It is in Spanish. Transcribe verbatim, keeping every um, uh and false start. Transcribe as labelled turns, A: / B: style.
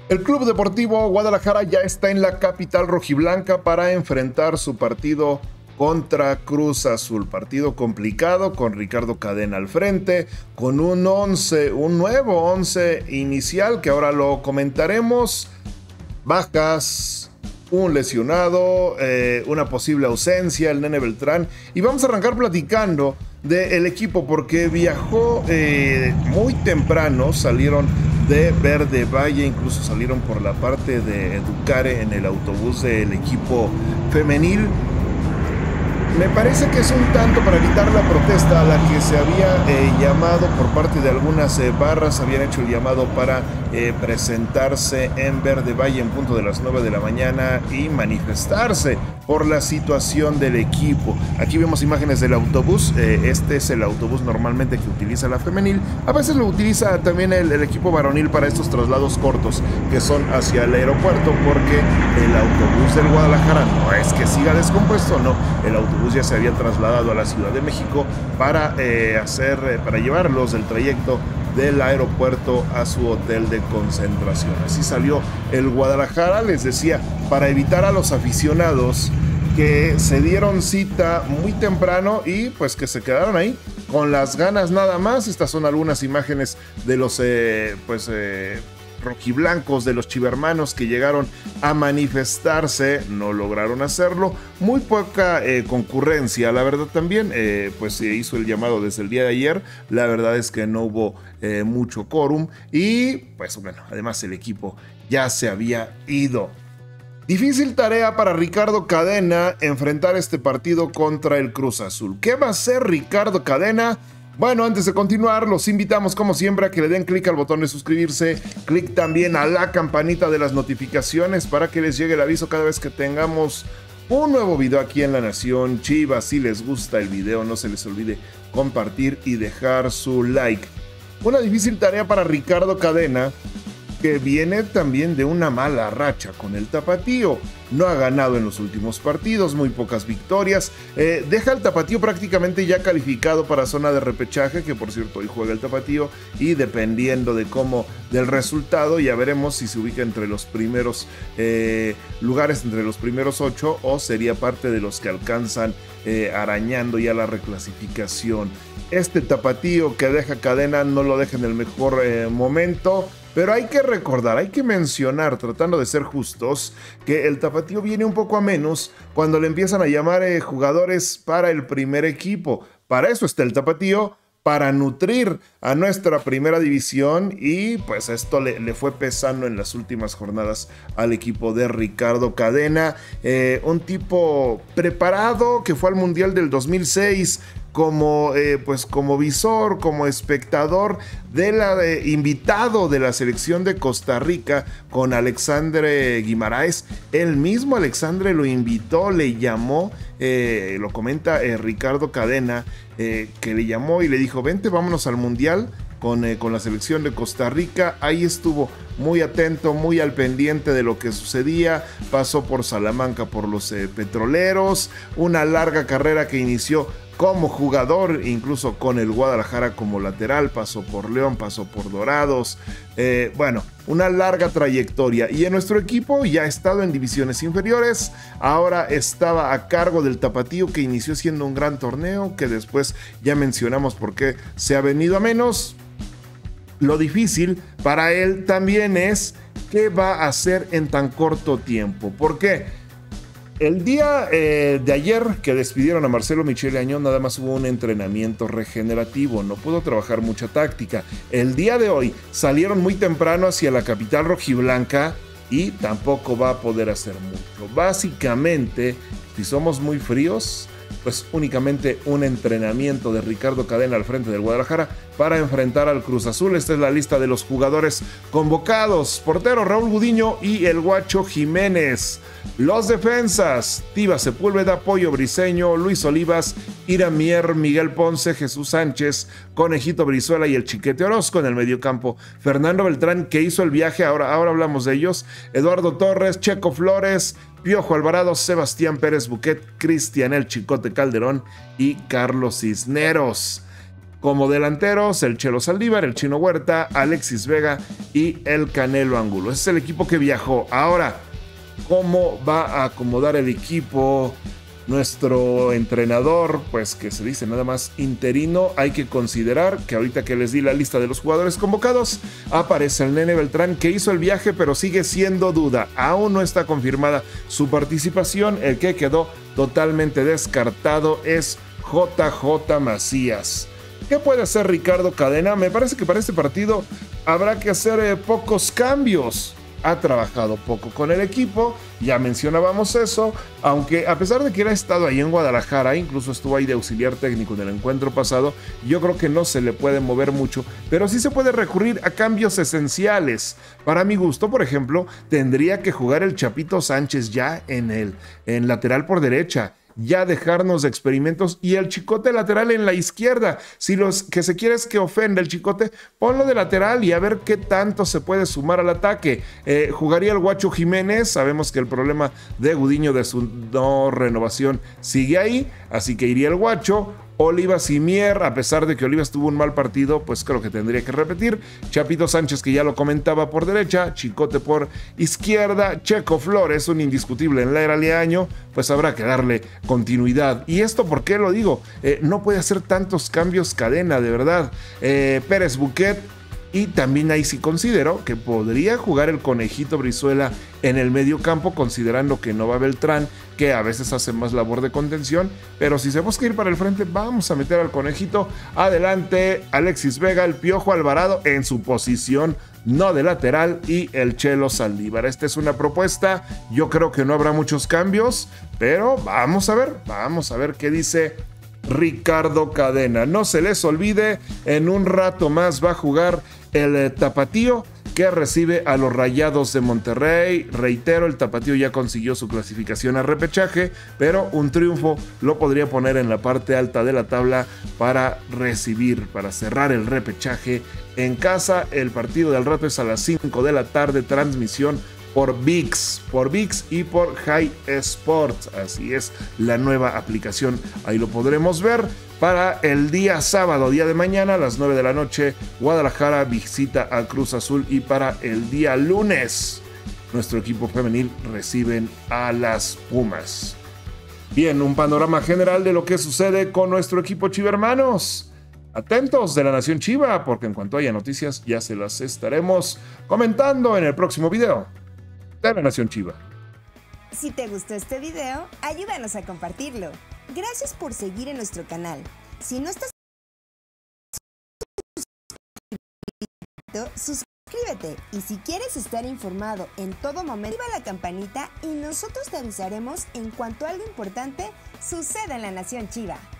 A: El Club Deportivo Guadalajara ya está en la capital rojiblanca para enfrentar su partido contra Cruz Azul. Partido complicado con Ricardo Cadena al frente, con un once, un nuevo once inicial que ahora lo comentaremos. Bajas, un lesionado, eh, una posible ausencia, el Nene Beltrán. Y vamos a arrancar platicando del equipo porque viajó eh, muy temprano, salieron de Verde Valle, incluso salieron por la parte de Educare en el autobús del equipo femenil. Me parece que es un tanto para evitar la protesta a la que se había eh, llamado por parte de algunas eh, barras, habían hecho el llamado para eh, presentarse en Verde Valle en punto de las nueve de la mañana y manifestarse por la situación del equipo. Aquí vemos imágenes del autobús, eh, este es el autobús normalmente que utiliza la femenil, a veces lo utiliza también el, el equipo varonil para estos traslados cortos que son hacia el aeropuerto, porque el autobús del Guadalajara no es que siga descompuesto, no, el autobús ya se había trasladado a la Ciudad de México para eh, hacer, eh, para llevarlos del trayecto del aeropuerto a su hotel de concentración. Así salió el Guadalajara, les decía, para evitar a los aficionados que se dieron cita muy temprano y pues que se quedaron ahí con las ganas nada más. Estas son algunas imágenes de los eh, pues eh, rojiblancos, de los chivermanos que llegaron a manifestarse, no lograron hacerlo, muy poca eh, concurrencia, la verdad también, eh, pues se hizo el llamado desde el día de ayer, la verdad es que no hubo eh, mucho quórum y pues bueno, además el equipo ya se había ido. Difícil tarea para Ricardo Cadena enfrentar este partido contra el Cruz Azul. ¿Qué va a hacer Ricardo Cadena? Bueno, antes de continuar, los invitamos como siempre a que le den clic al botón de suscribirse, clic también a la campanita de las notificaciones para que les llegue el aviso cada vez que tengamos un nuevo video aquí en La Nación Chivas. Si les gusta el video, no se les olvide compartir y dejar su like. Una difícil tarea para Ricardo Cadena, que viene también de una mala racha con el Tapatío. No ha ganado en los últimos partidos, muy pocas victorias. Eh, deja el Tapatío prácticamente ya calificado para zona de repechaje, que por cierto hoy juega el Tapatío, y dependiendo de cómo, del resultado, ya veremos si se ubica entre los primeros eh, lugares, entre los primeros ocho, o sería parte de los que alcanzan eh, arañando ya la reclasificación. Este Tapatío que deja Cadena no lo deja en el mejor eh, momento. Pero hay que recordar, hay que mencionar, tratando de ser justos, que el Tapatío viene un poco a menos cuando le empiezan a llamar eh, jugadores para el primer equipo. Para eso está el Tapatío, para nutrir a nuestra primera división, y pues esto le, le fue pesando en las últimas jornadas al equipo de Ricardo Cadena. Eh, un tipo preparado que fue al Mundial del dos mil seis, como, eh, pues como visor, como espectador, de la, de, invitado de la selección de Costa Rica con Alexandre Guimaraes. El mismo Alexandre lo invitó, le llamó, eh, lo comenta eh, Ricardo Cadena, eh, que le llamó y le dijo: vente, vámonos al Mundial con, eh, con la selección de Costa Rica. Ahí estuvo muy atento, muy al pendiente de lo que sucedía. Pasó por Salamanca, por los eh, petroleros, una larga carrera que inició como jugador, incluso con el Guadalajara como lateral, pasó por León, pasó por Dorados, eh, bueno, una larga trayectoria. Y en nuestro equipo ya ha estado en divisiones inferiores, ahora estaba a cargo del Tapatío, que inició siendo un gran torneo, que después ya mencionamos por qué se ha venido a menos. Lo difícil para él también es qué va a hacer en tan corto tiempo. ¿Por qué? El día eh, de ayer que despidieron a Marcelo Michele Añón, nada más hubo un entrenamiento regenerativo, no pudo trabajar mucha táctica. El día de hoy salieron muy temprano hacia la capital rojiblanca y tampoco va a poder hacer mucho. Básicamente, si somos muy fríos, pues únicamente un entrenamiento de Ricardo Cadena al frente del Guadalajara para enfrentar al Cruz Azul. Esta es la lista de los jugadores convocados: portero Raúl Gudiño y el Guacho Jiménez. Los defensas: Tiva Sepúlveda, Pollo Briseño, Luis Olivas, Iramier, Miguel Ponce, Jesús Sánchez, Conejito Brizuela y el Chiquete Orozco. En el mediocampo, Fernando Beltrán, que hizo el viaje, ahora, ahora hablamos de ellos, Eduardo Torres, Checo Flores, Piojo Alvarado, Sebastián Pérez Buquet, Cristian El Chicote Calderón y Carlos Cisneros. Como delanteros, el Chelo Saldívar, el Chino Huerta, Alexis Vega y el Canelo Angulo. Ese es el equipo que viajó. Ahora, ¿cómo va a acomodar el equipo nuestro entrenador? Pues que se dice nada más interino. Hay que considerar que ahorita que les di la lista de los jugadores convocados, aparece el Nene Beltrán, que hizo el viaje pero sigue siendo duda. Aún no está confirmada su participación. El que quedó totalmente descartado es J J Macías. ¿Qué puede hacer Ricardo Cadena? Me parece que para este partido habrá que hacer eh, pocos cambios. Ha trabajado poco con el equipo, ya mencionábamos eso, aunque a pesar de que él ha estado ahí en Guadalajara, incluso estuvo ahí de auxiliar técnico en el encuentro pasado, yo creo que no se le puede mover mucho, pero sí se puede recurrir a cambios esenciales. Para mi gusto, por ejemplo, tendría que jugar el Chapito Sánchez ya en el en lateral por derecha. Ya dejarnos de experimentos y el Chicote lateral en la izquierda. Si los que se quiere es que ofenda el Chicote, ponlo de lateral y a ver qué tanto se puede sumar al ataque. Eh, jugaría el Guacho Jiménez. Sabemos que el problema de Gudiño de su no renovación sigue ahí, así que iría el Guacho. Olivas y Mier, a pesar de que Olivas tuvo un mal partido, pues creo que tendría que repetir. Chapito Sánchez, que ya lo comentaba, por derecha. Chicote por izquierda. Checo Flores, un indiscutible en la era Leaño, pues habrá que darle continuidad. ¿Y esto por qué lo digo? Eh, no puede hacer tantos cambios Cadena, de verdad. Eh, Pérez Buquet. Y también ahí sí considero que podría jugar el Conejito Brizuela en el medio campo, considerando que no va Beltrán, que a veces hace más labor de contención. Pero si se busca ir para el frente, vamos a meter al Conejito. Adelante, Alexis Vega, el Piojo Alvarado en su posición no de lateral y el Chelo Saldívar. Esta es una propuesta. Yo creo que no habrá muchos cambios, pero vamos a ver, vamos a ver qué dice Ricardo Cadena. No se les olvide, en un rato más va a jugar el Tapatío, que recibe a los Rayados de Monterrey. Reitero, el Tapatío ya consiguió su clasificación a repechaje, pero un triunfo lo podría poner en la parte alta de la tabla para recibir, para cerrar el repechaje en casa. El partido del rato es a las cinco de la tarde, transmisión por V I X, por V I X y por High Sports. Así es, la nueva aplicación. Ahí lo podremos ver. Para el día sábado, día de mañana, a las nueve de la noche, Guadalajara visita a Cruz Azul. Y para el día lunes, nuestro equipo femenil reciben a las Pumas. Bien, un panorama general de lo que sucede con nuestro equipo chivermanos. Atentos de la Nación Chiva, porque en cuanto haya noticias ya se las estaremos comentando en el próximo video de la Nación Chiva.
B: Si te gustó este video, ayúdanos a compartirlo. Gracias por seguir en nuestro canal. Si no estás suscrito, suscríbete. Y si quieres estar informado en todo momento, activa la campanita y nosotros te avisaremos en cuanto algo importante suceda en la Nación Chiva.